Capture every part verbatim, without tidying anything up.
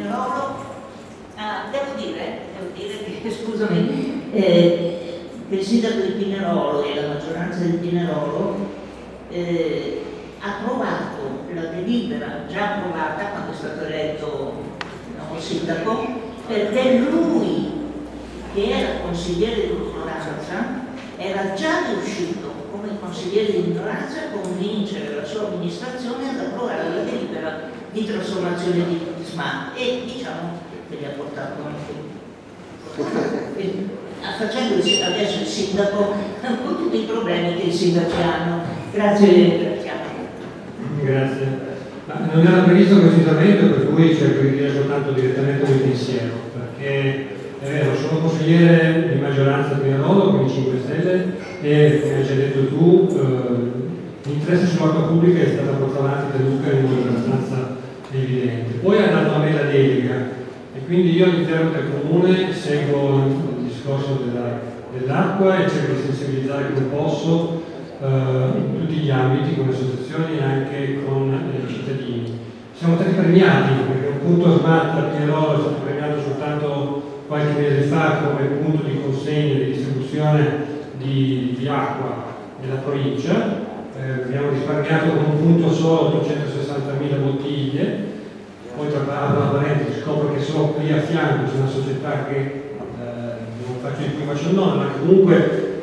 Pinerolo. Ah, devo dire, devo dire che, scusami, eh, che il sindaco di Pinerolo e la maggioranza di Pinerolo eh, ha approvato la delibera già approvata quando è stato eletto il sindaco, perché lui, che era consigliere di minoranza, era già riuscito come consigliere di minoranza a convincere la sua amministrazione ad approvare la delibera di trasformazione di Smart e diciamo che gli ha portato anche facendo adesso il sindaco con tutti i problemi che i sindaci hanno. Grazie, grazie. Grazie. Ma non era previsto questo intervento, per cui cerco di dire soltanto direttamente un pensiero, perché è vero, sono consigliere di maggioranza a Pinerolo con i cinque Stelle e, come hai già detto tu, eh, l'interesse sull'acqua pubblica è stato portato avanti da Luca in modo abbastanza evidente. Poi ha dato a me la delega e quindi io all'interno del comune seguo il discorso dell'acqua e cerco di sensibilizzare come posso eh, in tutti gli ambiti, con le associazioni e anche con eh, i cittadini. Siamo stati premiati perché un punto Smart a Pinerolo è stato premiato soltanto qualche mese fa come punto di consegna e di distribuzione di, di acqua nella provincia. Eh, abbiamo risparmiato con un punto solo duecentosessantamila bottiglie. Poi tra parentesi scopro che solo qui a fianco c'è una società che eh, non faccio di più faccio il nome, ma comunque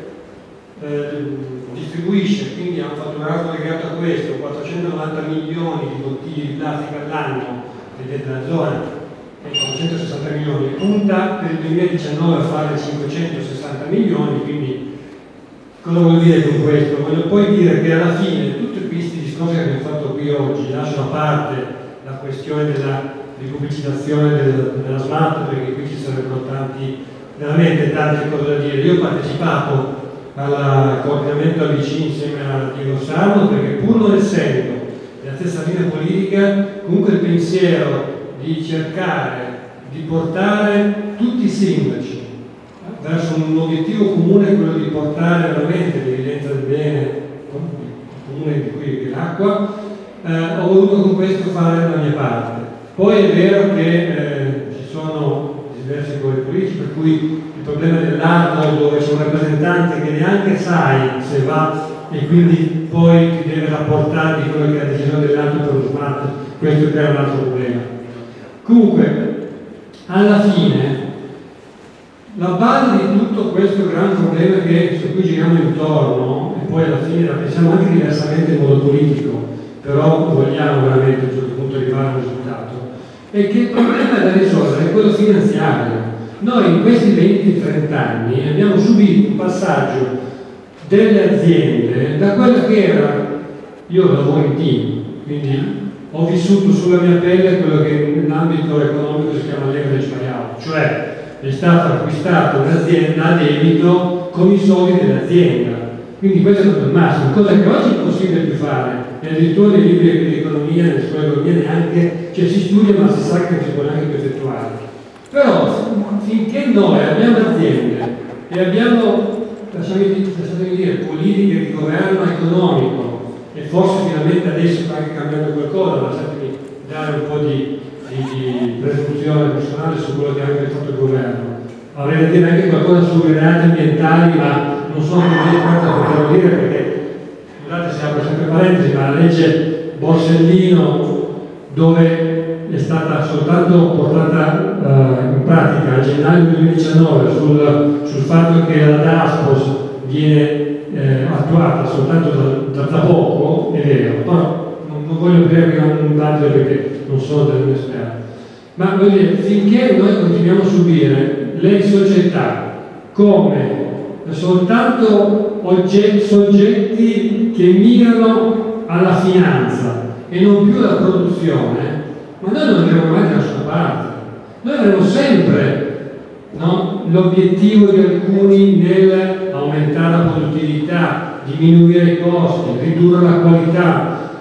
eh, distribuisce, quindi ha un fatturato legato a questo, quattrocentonovanta milioni di bottiglie di plastica all'anno della zona e quattrocentosessanta milioni, punta per il duemiladiciannove a fare cinquecentosessanta milioni, quindi cosa vuol dire con questo? Voglio poi dire che alla fine tutti questi discorsi che abbiamo fatto qui oggi, lascio a parte la questione della ripubblicizzazione della, della Smart, perché qui ci sarebbero tanti, veramente tante cose da dire. Io ho partecipato al coordinamento A B C insieme a Diego Sardo, perché pur non essendo la stessa linea politica, comunque il pensiero di cercare di portare tutti i sindaci verso un obiettivo comune, quello di portare veramente l'evidenza del bene comune di cui è l'acqua, eh, ho voluto con questo fare la mia parte. Poi è vero che eh, ci sono diversi colori politici, per cui il problema dell'Arno, dove c'è un rappresentante che neanche sai se va e quindi poi ti deve rapportare di quello che è la decisione dell'altro per lo smart, questo è un altro problema. Comunque, alla fine, la base di tutto questo gran problema che, su cui giriamo intorno, e poi alla fine la pensiamo anche diversamente in modo politico, però vogliamo veramente a un certo punto arrivare a un risultato, è che il problema da risolvere è quello finanziario. Noi in questi venti trenta anni abbiamo subito un passaggio delle aziende da quella che era, io lavoro in team, quindi ho vissuto sulla mia pelle quello che nell'ambito economico si chiama leverage buyout, cioè è stata acquistata un'azienda a debito con i soldi dell'azienda. Quindi questo è stato il massimo, cosa che oggi è impossibile più fare, e addirittura nei libri di economia, nelle scuole di economia neanche, cioè si studia ma si sa che non si può neanche più effettuare. Però finché noi abbiamo aziende e abbiamo, lasciatemi dire, politiche di governo economico, e forse finalmente adesso sta anche cambiando qualcosa, lasciatemi dare un po' di, di, di presunzione personale su quello che ha anche fatto il governo. Avrei da dire anche qualcosa sui reati ambientali, ma non sono così esperto a poterlo dire perché, scusate se apro sempre parentesi, ma la legge Borsellino, dove è stata soltanto portata uh, in pratica a gennaio duemiladiciannove sul, sul fatto che la DASPOS viene eh, attuata soltanto da, da, da poco, è vero, però non, non voglio aprire un dato perché non sono un esperto. Ma voglio dire, finché noi continuiamo a subire le società come soltanto oggetti, soggetti che mirano alla finanza e non più alla produzione, ma noi non andremo mai da nessuna parte. Noi avremo sempre, no, l'obiettivo di alcuni nel aumentare la produttività, diminuire i costi, ridurre la qualità,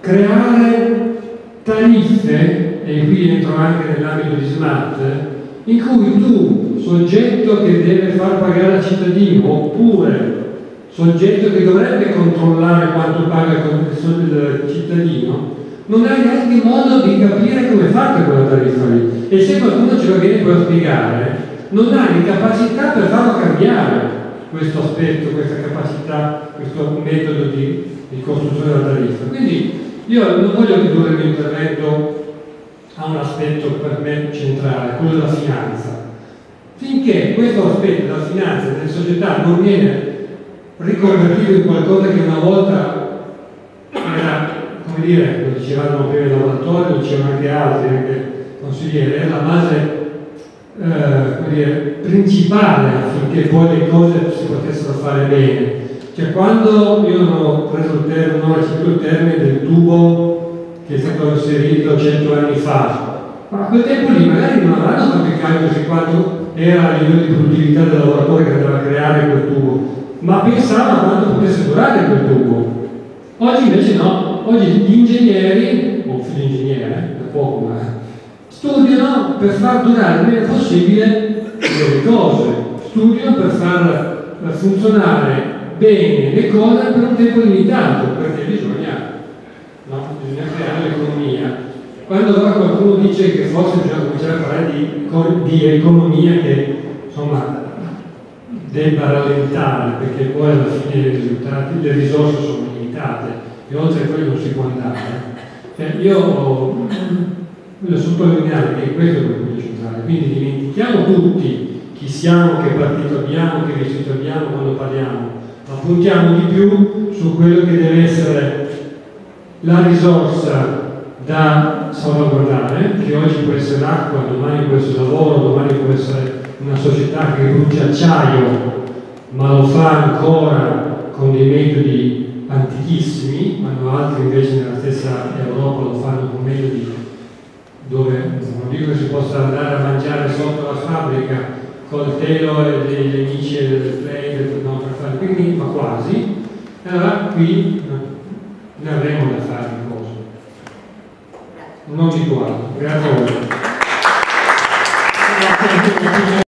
creare tariffe, e qui entro anche nell'ambito di Smart, in cui tu, soggetto che deve far pagare al cittadino, oppure soggetto che dovrebbe controllare quanto paga il cittadino, non hai neanche modo di capire come è fatta quella tariffa lì. E se qualcuno ce lo viene poi a spiegare, non hai capacità per farlo cambiare questo aspetto, questa capacità, questo metodo di, di costruzione della tariffa. Quindi io non voglio ridurre il mio intervento a un aspetto per me centrale, quello della finanza. Finché questo aspetto della finanza e delle società non viene riconvertito in qualcosa che una volta era, come dire, lo dicevamo prima i lavoratori, lo dicevano anche altri, anche consiglieri, era la base eh, come dire, principale affinché poi le cose si potessero fare bene. Cioè, quando io non ho preso il termine, non ho recepito il termine del tubo che è stato inserito cento anni fa, ma a quel tempo lì magari non avranno fatto il calcolo di quanto era il livello di produttività del lavoratore che andava a creare quel tubo, ma pensava a quanto potesse durare quel tubo. Oggi invece no, oggi gli ingegneri, o figlio ingegnere, da poco, ma studiano per far durare il meno possibile le cose, studiano per far funzionare bene le cose per un tempo limitato, perché bisogna, no, bisogna creare l'economia. Quando allora qualcuno dice che forse bisogna cominciare a parlare di, di economia che insomma debba rallentare, perché poi alla fine i risultati, le risorse sono limitate e oltre a quello non si può andare. Cioè, io voglio sottolineare che questo è il punto centrale, quindi dimentichiamo tutti chi siamo, che partito abbiamo, che vestito abbiamo quando parliamo, ma puntiamo di più su quello che deve essere la risorsa da salvaguardare, che oggi può essere l'acqua, domani può essere lavoro, domani può essere una società che brucia acciaio, ma lo fa ancora con dei metodi antichissimi, quando altri invece nella stessa Europa lo fanno con metodi dove non dico che si possa andare a mangiare sotto la fabbrica col telo e dei nemici e delle play, no, per fare, quindi ma quasi, allora qui ne avremo da fare di cose. Non di qua, grazie a voi. Grazie.